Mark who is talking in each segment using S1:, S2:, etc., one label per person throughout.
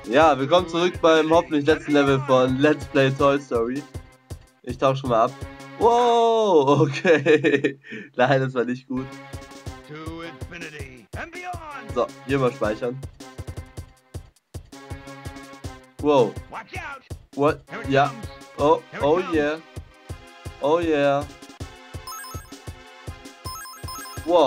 S1: Ja, willkommen zurück beim hoffentlich letzten Level von Let's Play Toy Story. Ich tauche schon mal ab. Wow, okay. Nein, das war nicht gut. So, hier mal speichern. Wow. What? Ja. Oh, oh yeah. Oh yeah. Wow.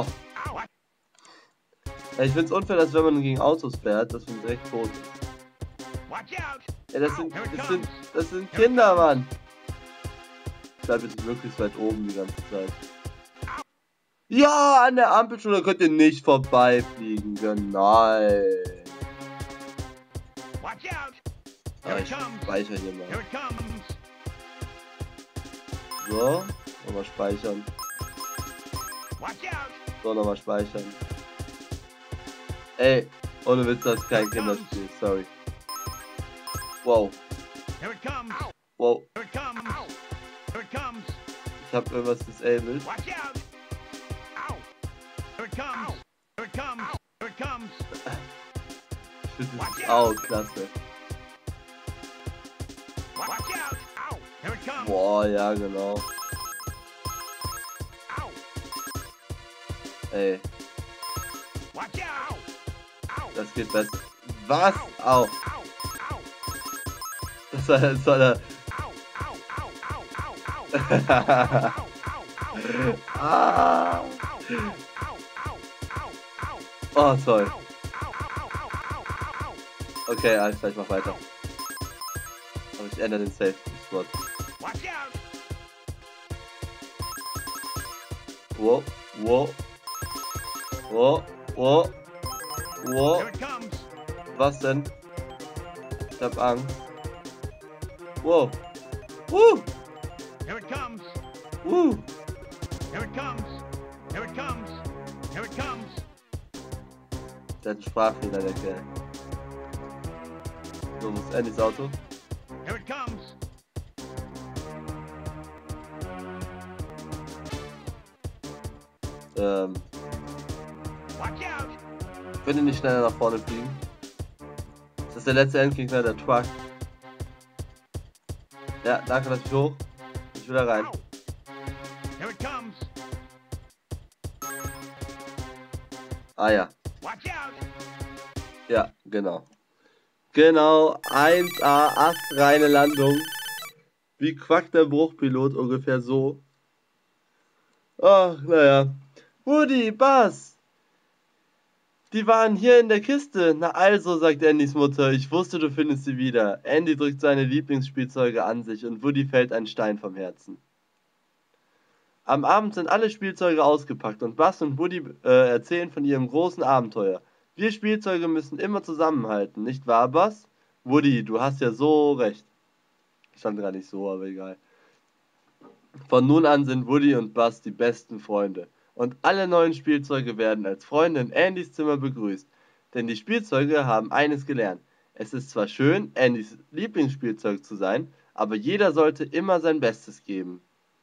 S1: Ja, ich find's unfair, dass wenn man gegen Autos fährt, dass man direkt tot ist. Ja, das sind Kinder, Mann. Bleib jetzt möglichst weit oben die ganze Zeit. Ja, an der Ampel schon, da könnt ihr nicht vorbeifliegen. Nein. Ah, ich speichere hier mal. So, nochmal speichern. So, nochmal speichern. Ey, ohne Witz, das ist kein Kinderspiel, sorry. Wow. Wow. Ich hab irgendwas disabled. Ich finde das auch klasse. Boah, ja genau. Ey. Das geht besser. Was? Au. Das war der... ah. Oh, toll. Okay, alles klar, ich mach weiter. Aber ich ändere den Safe-Spot. Wow, wow. Wow, wow. Wow. Was denn? Ich hab Angst. Wow. Woo!
S2: Here it comes.
S1: Woo!
S2: Here it comes. Here it comes. Here it comes.
S1: Der hat einen Sprachfehler, der Kerl. So, wo ist Andys Auto?
S2: Here it comes. Watch out.
S1: Könnt ihr nicht schneller nach vorne fliegen? Das ist der letzte Endgegner, der Truck. Ja, danke, lass mich hoch. Ich will da rein.
S2: Here it comes.
S1: Ah ja.
S2: Watch out.
S1: Ja, genau. Genau, 1A, astreine Landung. Wie quackt der Bruchpilot ungefähr so. Ach, naja. Woody, Buzz! Die waren hier in der Kiste. Na also, sagt Andys Mutter, ich wusste, du findest sie wieder. Andy drückt seine Lieblingsspielzeuge an sich und Woody fällt ein Stein vom Herzen. Am Abend sind alle Spielzeuge ausgepackt und Buzz und Woody erzählen von ihrem großen Abenteuer. Wir Spielzeuge müssen immer zusammenhalten, nicht wahr, Buzz? Woody, du hast ja so recht. Stand gar nicht so, aber egal. Von nun an sind Woody und Buzz die besten Freunde. Und alle neuen Spielzeuge werden als Freunde in Andys Zimmer begrüßt. Denn die Spielzeuge haben eines gelernt. Es ist zwar schön, Andys Lieblingsspielzeug zu sein, aber jeder sollte immer sein Bestes geben.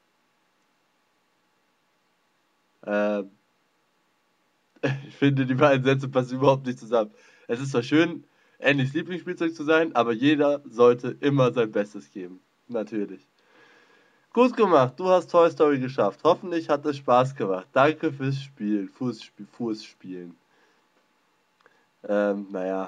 S1: Ich finde, die beiden Sätze passen überhaupt nicht zusammen. Es ist zwar schön, Andys Lieblingsspielzeug zu sein, aber jeder sollte immer sein Bestes geben. Natürlich. Gut gemacht, du hast Toy Story geschafft. Hoffentlich hat es Spaß gemacht. Danke fürs Spielen. Fußspielen. Naja.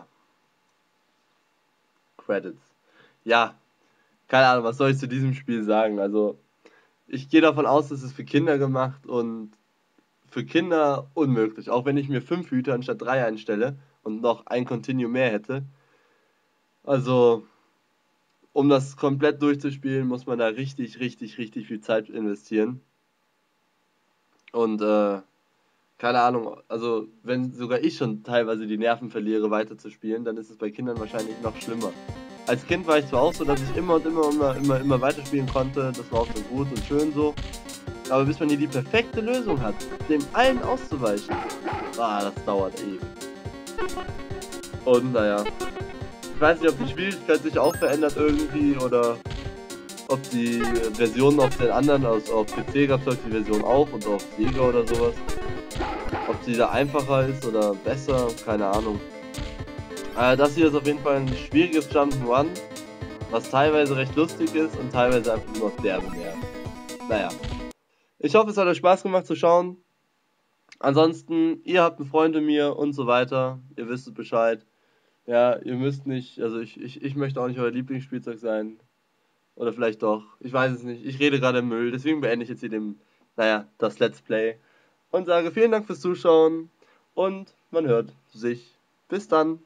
S1: Credits. Ja, keine Ahnung, was soll ich zu diesem Spiel sagen? Also, ich gehe davon aus, dass es für Kinder gemacht und für Kinder unmöglich. Auch wenn ich mir 5 Hüte anstatt 3 einstelle und noch ein Continue mehr hätte. Also, um das komplett durchzuspielen, muss man da richtig viel Zeit investieren. Und, keine Ahnung, also wenn sogar ich schon teilweise die Nerven verliere, weiter zu spielen, dann ist es bei Kindern wahrscheinlich noch schlimmer. Als Kind war ich zwar auch so, dass ich immer weiterspielen konnte, das war auch so gut und schön so. Aber bis man hier die perfekte Lösung hat, dem allen auszuweichen, das dauert ewig. Und naja. Ich weiß nicht, ob die Schwierigkeit sich auch verändert irgendwie oder ob die Version auf den anderen, also auf PC gab es die Version auch und auf Sega oder sowas. Ob sie da einfacher ist oder besser, keine Ahnung. Das hier ist auf jeden Fall ein schwieriges Jump'n'Run, was teilweise recht lustig ist und teilweise einfach nur noch derbe nervt. Naja. Ich hoffe, es hat euch Spaß gemacht zu schauen. Ansonsten, ihr habt einen Freund in mir und so weiter. Ihr wisst Bescheid. Ja, ihr müsst nicht, also ich möchte auch nicht euer Lieblingsspielzeug sein. Oder vielleicht doch. Ich weiß es nicht. Ich rede gerade im Müll. Deswegen beende ich jetzt hier das Let's Play. Und sage vielen Dank fürs Zuschauen. Und man hört sich. Bis dann.